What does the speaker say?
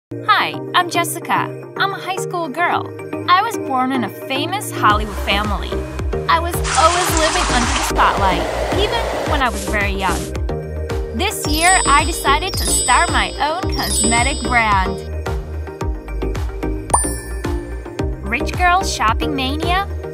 Hi, I'm Jessica. I'm a high school girl. I was born in a famous Hollywood family. I was always living under the spotlight, even when I was very young. This year, I decided to start my own cosmetic brand. Rich Girl Shopping Mania